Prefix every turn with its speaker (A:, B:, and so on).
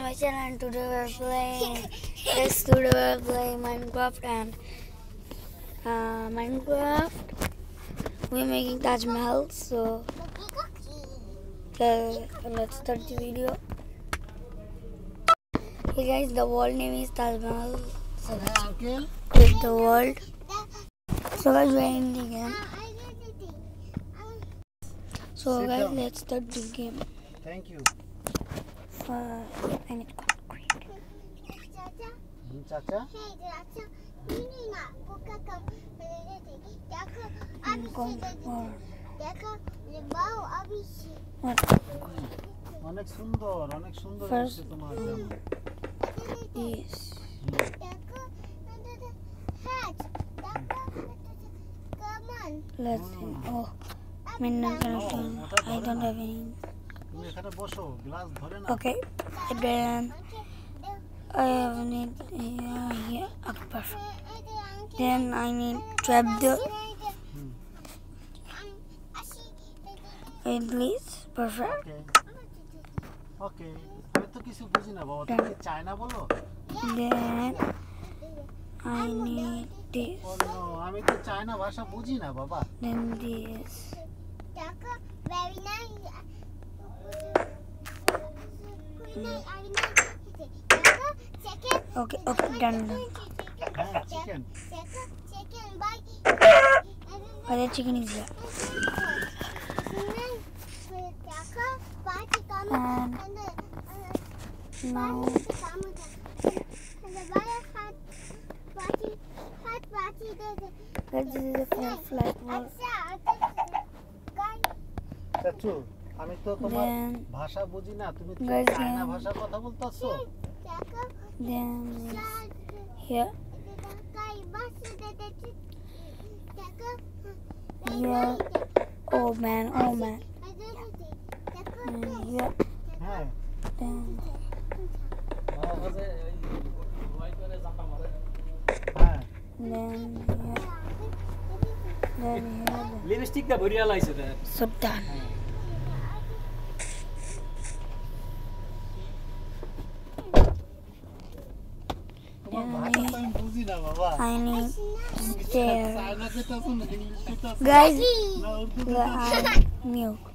A: my channel, and today we're playing Minecraft and Minecraft. We're making Taj Mahal, so let's start the video. Hey guys, the world name is Taj Mahal. So click the world. So guys, we're in the game. So guys, let's start the game.
B: Thank you.
A: I need concrete.
B: Chacha? অনেক সুন্দর
A: First,
B: তোমার
A: yes. Let's see. Oh, mineral connection. I don't have any.
B: তুমি এখানে বসো, glass ধরে না।
A: Okay, then I have need here. Okay, perfect. Then I need trap the please. Perfect.
B: ওকে আমি তো কিছু বুঝি না বাবা, তুমি চায়না বলো।
A: Then I need this.
B: Oh no, আমি তো চায়না ভাষা বুঝি না বাবা।
A: Then this.
C: Very nice.
A: Okay, done.
B: হ্যাঁ, chicken.
A: Oh, the chicken is here. And now this is a flat wall.
B: চাচু, আমি তো তোমার
A: Then
B: ভাষা বুঝি না, তুমি তো
A: guys,
B: চায়না ভাষা কথা বলতাছো।
A: then here. Here. Oh man. And here.
B: হ্যাঁ,
A: Then
B: হ্যাঁ,
A: then here.
D: लिपस्टिक त भरिया लाइछ त
A: So done.
B: তোমার ভাষা তো আমি বুঝি না বাবা।
A: I need stairs.
B: চায়না যেটা শুনো, ইংলিশ যেটা
A: Guys,
B: না উর্দু যেটা
A: milk.